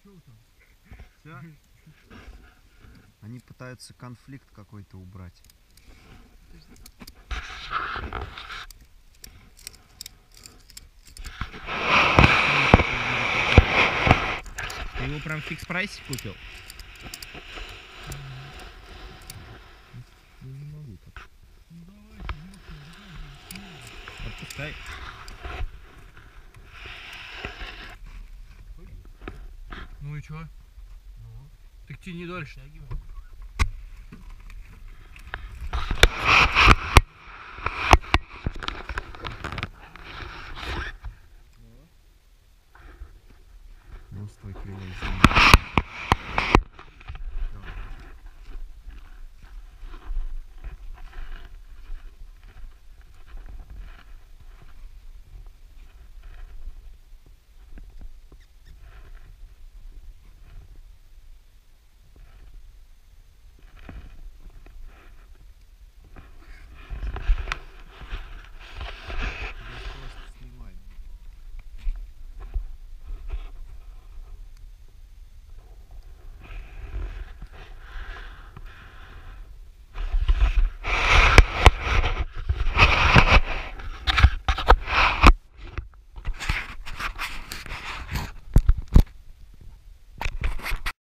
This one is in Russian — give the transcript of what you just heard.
Все? Они пытаются конфликт какой-то убрать. Ты его прям в фикс-прайсе купил? Не могу так. Отпускай. Ну и чё? Так тяни дальше. Ну, стой, кривой.